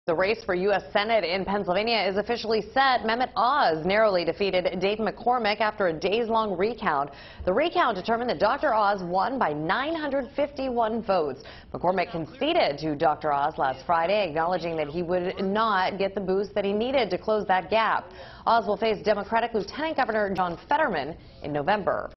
The race for U.S. Senate in Pennsylvania is officially set. Mehmet Oz narrowly defeated Dave McCormick after a days-long recount. The recount determined that Dr. Oz won by 951 votes. McCormick conceded to Dr. Oz last Friday, acknowledging that he would not get the boost that he needed to close that gap. Oz will face Democratic Lieutenant Governor John Fetterman in November.